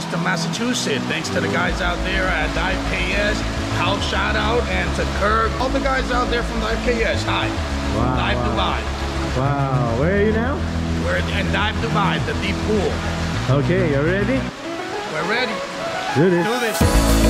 Boston, Massachusetts. Thanks to the guys out there at Dive KS. House shout out, and to Kirk, all the guys out there from Dive KS. Hi. Wow, Dive wow. Dubai. Wow, where are you now? We're in Dive Dubai, the deep pool. Okay, you ready? We're ready. Do this. Do this.